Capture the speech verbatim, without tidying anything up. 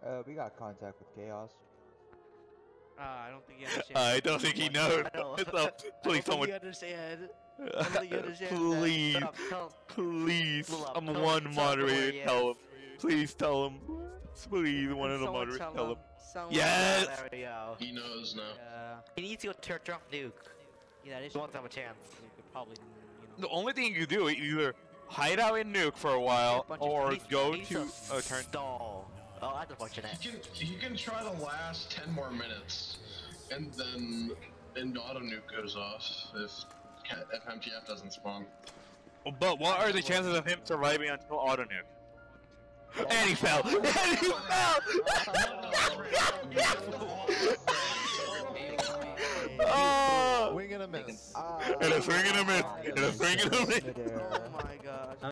Uh, we got contact with Chaos. Uh, I don't think you understand. I don't think he knows. No. What's up? Please, I don't think someone. you understand. I don't think you understand. Please, That. Tell, please. Pull up, I'm tell one him, tell him where moderator. he Tell him. is. Please tell him. Please, one of the Someone moderators. Tell him. Someone Yes! There we go. He knows now. Yeah. He needs to go turn off nuke. Yeah, that is. Once have a chance. You could probably, you know. The only thing you do is either hide out in nuke for a while, Bunch of- or he's- go he's to a a turn. stall. Oh, that's unfortunate. He can, he can try to last ten more minutes, and then an auto nuke goes off if if M T F doesn't spawn. But what are the chances of him surviving until auto nuke? And he fell! And he fell! Oh! Wing and a miss. Uh, And a swing and a miss! And a swing and a miss! midair. Oh my gosh.